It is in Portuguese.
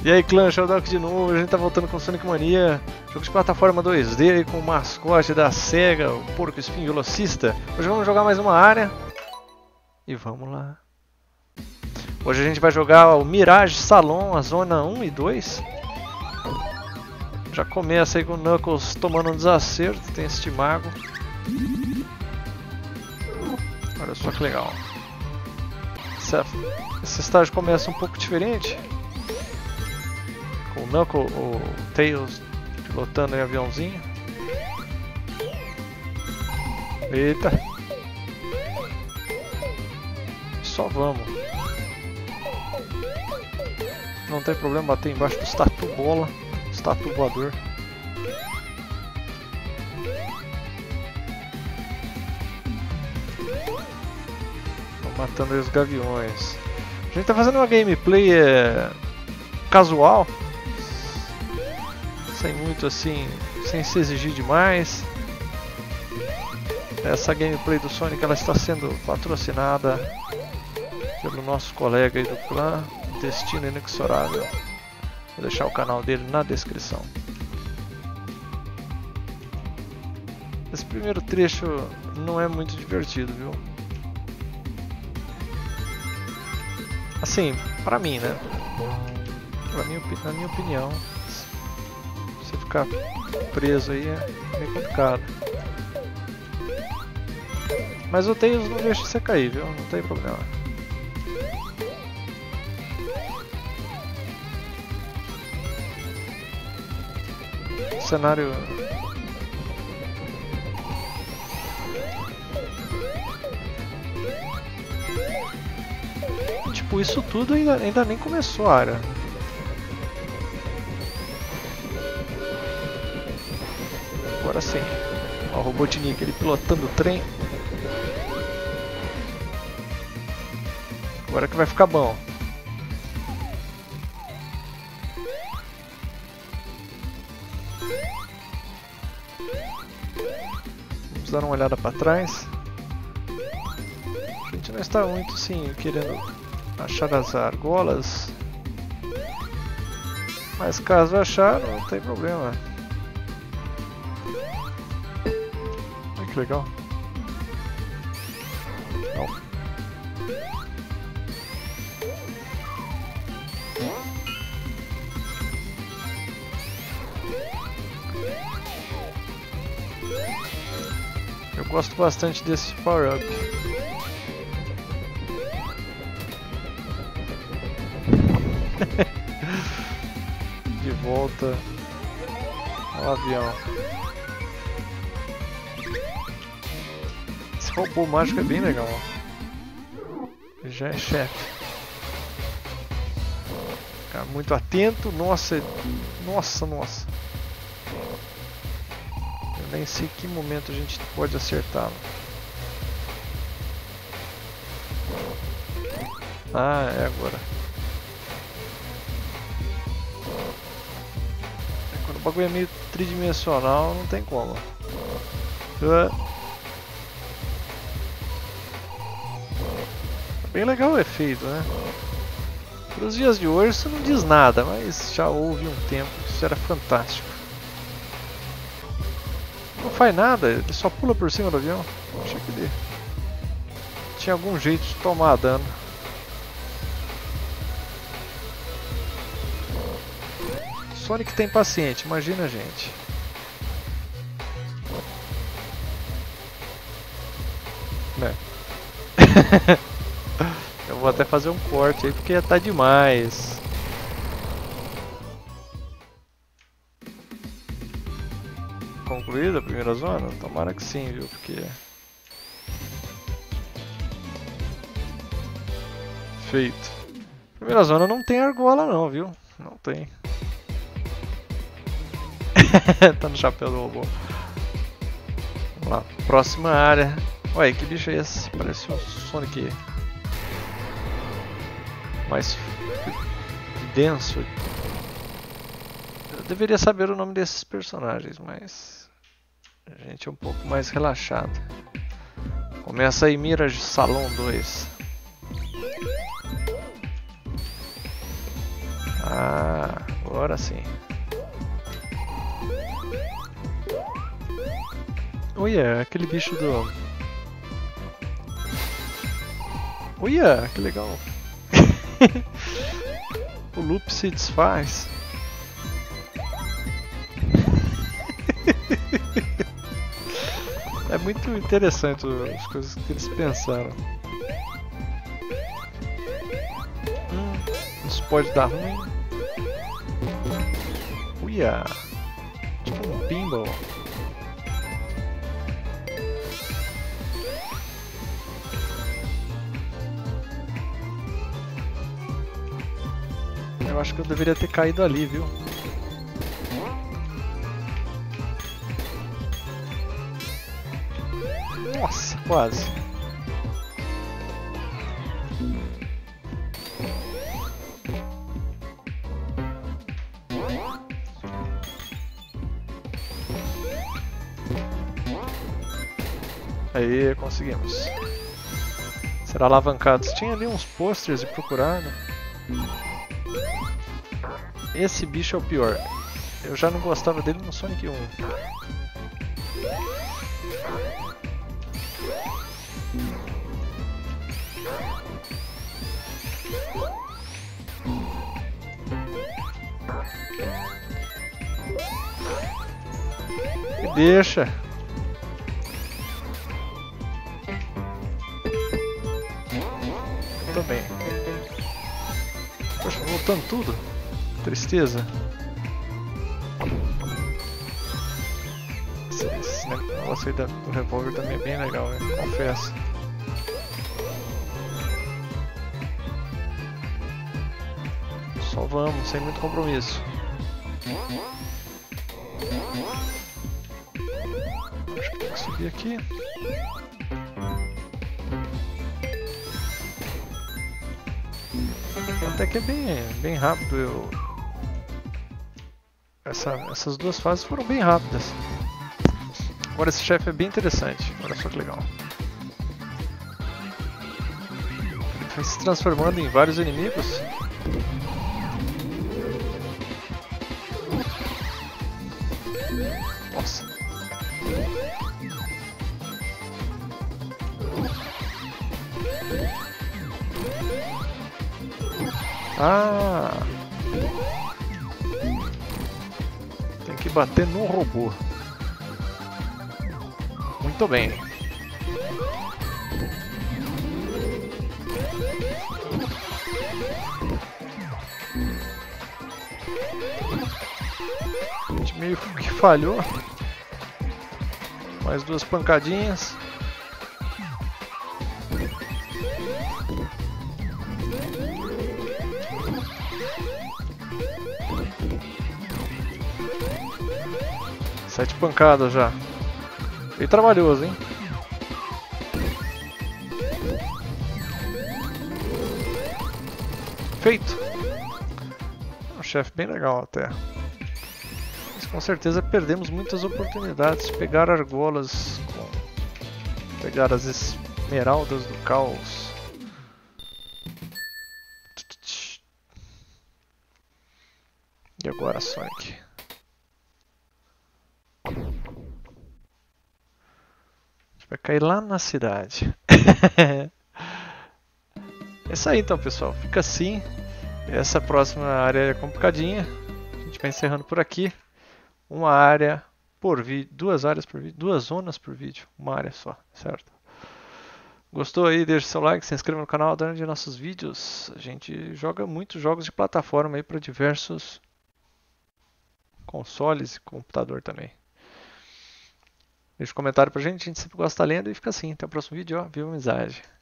E aí, clã, Sheldon de novo, a gente tá voltando com Sonic Mania, jogo de plataforma 2D com o mascote da SEGA, o porco espinho velocista. Hoje vamos jogar mais uma área e vamos lá. Hoje a gente vai jogar o Mirage Salon, a zona 1 e 2. Já começa aí com o Knuckles tomando um desacerto, tem este mago. Olha só que legal. Esse estágio começa um pouco diferente. Com o Knuckles, o Tails pilotando em aviãozinho. Eita! Só vamos. Não tem problema bater embaixo do tatu bola, tatu voador. Tô matando aí os gaviões. A gente tá fazendo uma gameplay casual. Sem muito assim, sem se exigir demais. Essa gameplay do Sonic ela está sendo patrocinada pelo nosso colega aí do clã, Destino Inexorável. Vou deixar o canal dele na descrição. Esse primeiro trecho não é muito divertido, viu? Assim, pra mim, né? Na minha opinião. Você ficar preso aí é meio complicado. Mas o Tails não deixa você cair, viu? Não tem problema. O cenário... Tipo, isso tudo ainda nem começou a área. Agora sim. Ó, o Robotnik, ele pilotando o trem. Agora que vai ficar bom. Vamos dar uma olhada para trás. A gente não está muito sim querendo achar as argolas. Mas caso achar, não tem problema. Que legal. Não. Eu gosto bastante desse power-up. De volta ao avião. Esse robô mágico é bem legal. Ele já é chefe. Ficar muito atento. Nossa, nossa. Eu nem sei que momento a gente pode acertá-lo. Ah, é agora. Quando o bagulho é meio tridimensional, não tem como. Bem legal o efeito, né? Para os dias de hoje isso não diz nada, mas já houve um tempo que isso era fantástico. Não faz nada, ele só pula por cima do avião. Achei que ele tinha algum jeito de tomar dano. Sonic tem paciente, imagina a gente. Né? Eu vou até fazer um corte aí porque tá demais. Concluída a primeira zona? Tomara que sim, viu? Porque... Feito. Primeira zona não tem argola não, viu? Não tem. Tá no chapéu do robô. Vamos lá, próxima área. Ué, que bicho é esse? Parece um Sonic mais denso. Eu deveria saber o nome desses personagens, mas a gente é um pouco mais relaxado. Começa aí Mirage Salon 2. Ah, agora sim. Uia, aquele bicho do... Uia, que legal. O loop se desfaz. É muito interessante as coisas que eles pensaram. Isso pode dar ruim. Uia! Tipo um pinball. Eu acho que eu deveria ter caído ali, viu? Nossa, quase. Aí, conseguimos. Será alavancados. Tinha ali uns posters de procurar, né? Esse bicho é o pior. Eu já não gostava dele no Sonic 1. Me deixa. Tô bem. Poxa, voltando tudo. Tristeza. Esse negócio aí do revólver também é bem legal, né? Confesso. Só vamos, sem muito compromisso. Acho que tem que subir aqui. Até que é bem rápido. Essas duas fases foram bem rápidas. Agora esse chefe é bem interessante. Olha só que legal. Ele vai se transformando em vários inimigos. Nossa. Ah! Tem que bater no robô. Muito bem. A gente meio que falhou. Mais duas pancadinhas. Sete pancadas já. Bem trabalhoso, hein? Feito! É um chefe bem legal até. Mas com certeza perdemos muitas oportunidades de pegar argolas, pegar as esmeraldas do caos. E agora, Sonic? Vai cair lá na cidade. É isso aí então, pessoal. Fica assim. Essa próxima área é complicadinha. A gente vai encerrando por aqui. Uma área por vídeo, duas áreas por vídeo, duas zonas por vídeo, uma área só, certo? Gostou aí? Deixa seu like, se inscreva no canal, dá de nossos vídeos. A gente joga muitos jogos de plataforma aí para diversos consoles e computador também. Deixa um comentário pra gente sempre gosta da lenda e fica assim. Até o próximo vídeo, ó. Viva a amizade!